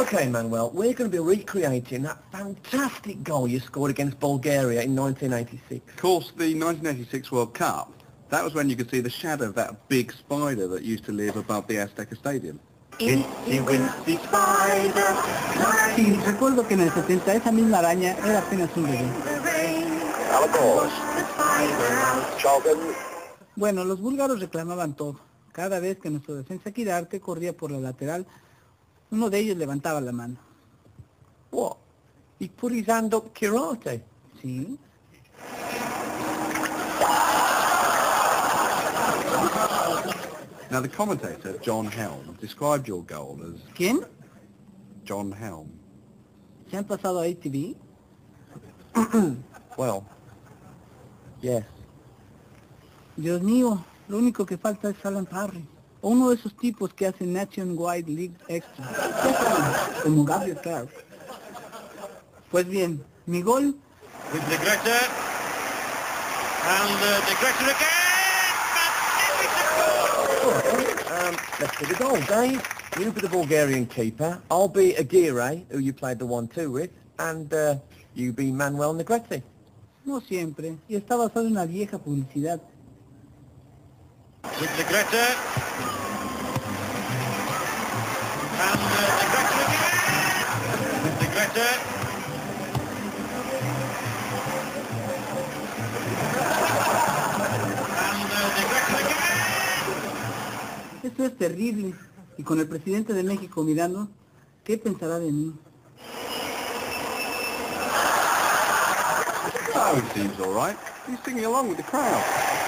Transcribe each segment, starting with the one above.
Okay, Manuel, we're going to be recreating that fantastic goal you scored against Bulgaria in 1986. Of course, the 1986 World Cup, that was when you could see the shadow of that big spider that used to live above the Azteca Stadium. Itsy Wincy Spider. Sí, recuerdo que en el 70 esa misma araña era apenas un bebé. Bueno, los búlgaros reclamaban todo. Cada vez que nuestro defensa Quirarte corría por la lateral, uno de ellos levantaba la mano. What? He put his hand up Kirate? Sí. Now, the commentator, John Helm, described your goal as... ¿Quién? John Helm. ¿Se han pasado a ATV? Well, yes. Dios mío, lo único que falta es Alan Parry. O uno de esos tipos que hacen Nationwide League Extra. Como Gabriel Clark. Pues bien, mi gol... With De Greta. And De Greta again! Magnificent goal! Let's do the goal, Dave. You be the Bulgarian keeper. I'll be Aguirre, who you played the 1-2 with, and you be Manuel Negrete. No siempre. Y está basado en una vieja publicidad. With De Greta. And De Greta again! With De Greta. And De Greta again! Esto es terrible. Y con el presidente de México mirando, ¿qué pensará de mí? Oh, he seems all right. He's singing along with the crowd.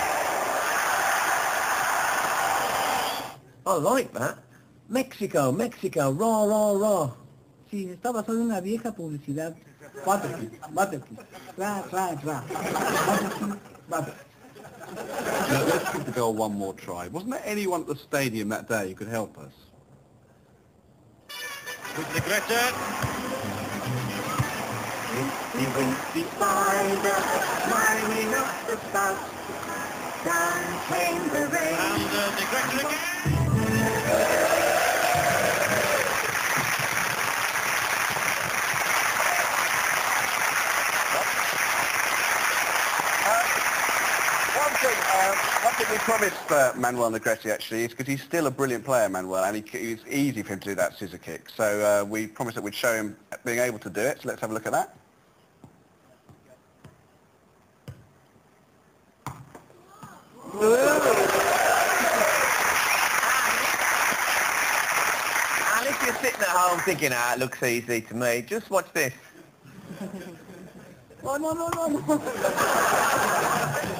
I like that. Mexico, Mexico, rah, rah, rah. Sí, está basado en una vieja publicidad. Butterfly, ra, ra, ra. Butterfly. Now, let's give the goal one more try. Wasn't there anyone at the stadium that day who could help us? With De Greta. Itsy Wincy Spider, smiling up the spout. Down came the rain. And De Greta again! One thing we promised for Manuel Negrete actually is because he's still a brilliant player, Manuel, and it's easy for him to do that scissor kick. So we promised that we'd show him being able to do it. So let's have a look at that. And if you're sitting at home thinking, it looks easy to me, just watch this. Oh, no.